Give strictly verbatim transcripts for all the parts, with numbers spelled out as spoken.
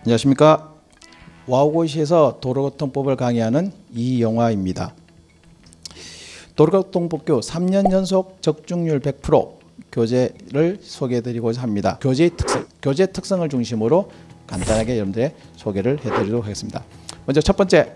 안녕하십니까. 와우고시에서 도로교통법을 강의하는 이영화입니다. 도로교통법교 삼 년 연속 적중률 백 퍼센트 교재를 소개해드리고자 합니다. 교재의 특성, 교재 특성을 중심으로 간단하게 여러분들의 소개를 해드리도록 하겠습니다. 먼저 첫 번째,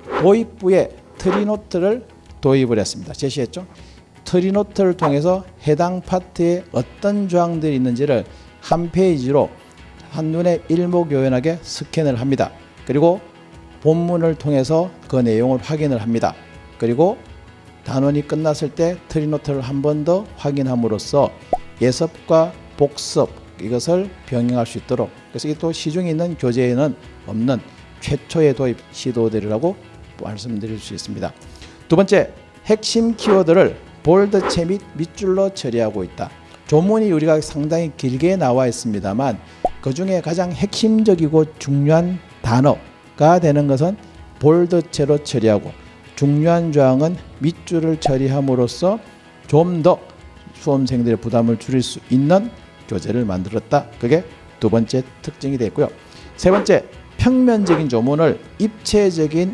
도입부에 트리노트를 도입을 했습니다. 제시했죠. 트리노트를 통해서 해당 파트에 어떤 조항들이 있는지를 한 페이지로 한눈에 일목요연하게 스캔을 합니다. 그리고 본문을 통해서 그 내용을 확인을 합니다. 그리고 단원이 끝났을 때 트리노트를 한 번 더 확인함으로써 예습과 복습 이것을 병행할 수 있도록, 그래서 이게 또 시중에 있는 교재에는 없는 최초의 도입 시도들이라고 말씀드릴 수 있습니다. 두 번째, 핵심 키워드를 볼드체 및 밑줄로 처리하고 있다. 조문이 우리가 상당히 길게 나와 있습니다만 그 중에 가장 핵심적이고 중요한 단어가 되는 것은 볼드체로 처리하고, 중요한 조항은 밑줄을 처리함으로써 좀 더 수험생들의 부담을 줄일 수 있는 교재를 만들었다. 그게 두 번째 특징이 되고요. 세 번째, 평면적인 조문을 입체적인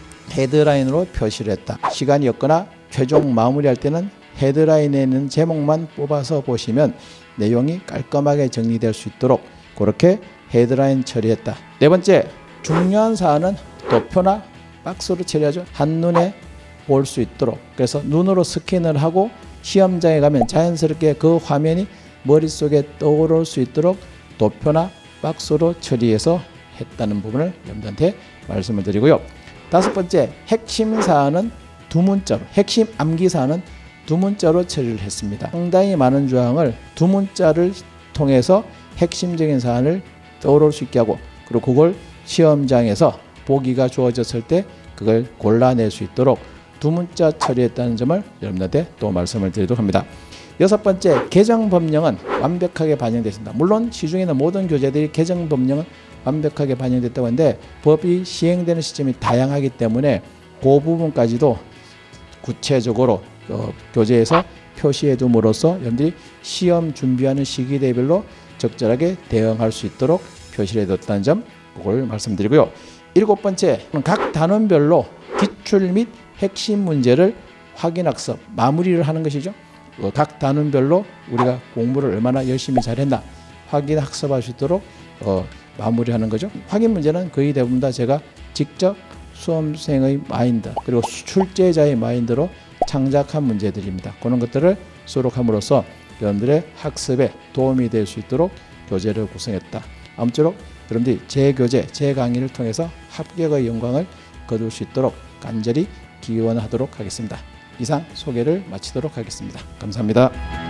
헤드라인으로 표시를 했다. 시간이 없거나 최종 마무리할 때는 헤드라인에 있는 제목만 뽑아서 보시면 내용이 깔끔하게 정리될 수 있도록 그렇게 헤드라인 처리했다. 네 번째, 중요한 사안은 도표나 박스로 처리하죠. 한눈에 볼 수 있도록, 그래서 눈으로 스캔을 하고 시험장에 가면 자연스럽게 그 화면이 머릿속에 떠오를 수 있도록 도표나 박스로 처리해서 했다는 부분을 여러분들한테 말씀을 드리고요. 다섯 번째, 핵심 사안은 두 문자로, 핵심 암기 사안은 두 문자로 처리를 했습니다. 상당히 많은 조항을 두 문자를 통해서 핵심적인 사안을 떠오를 수 있게 하고, 그리고 그걸 시험장에서 보기가 주어졌을 때 그걸 골라낼 수 있도록 두 문자 처리했다는 점을 여러분들한테 또 말씀을 드리도록 합니다. 여섯 번째, 개정 법령은 완벽하게 반영됐습니다. 물론 시중에는 모든 교재들이 개정 법령은 완벽하게 반영됐다고 하는데 법이 시행되는 시점이 다양하기 때문에 그 부분까지도 구체적으로 어, 교재에서 표시해 둠으로써 여러분들이 시험 준비하는 시기 대별로 적절하게 대응할 수 있도록 표시를 해뒀다는 점, 그걸 말씀드리고요. 일곱 번째, 각 단원별로 기출 및 핵심 문제를 확인학습, 마무리를 하는 것이죠. 어, 각 단원별로 우리가 공부를 얼마나 열심히 잘했나 확인학습할 수 있도록 어, 마무리하는 거죠. 확인 문제는 거의 대부분 다 제가 직접 수험생의 마인드 그리고 출제자의 마인드로 창작한 문제들입니다. 그런 것들을 수록함으로써 여러분들의 학습에 도움이 될 수 있도록 교재를 구성했다. 아무쪼록 여러분들이 제 교재, 제 강의를 통해서 합격의 영광을 거둘 수 있도록 간절히 기원하도록 하겠습니다. 이상 소개를 마치도록 하겠습니다. 감사합니다.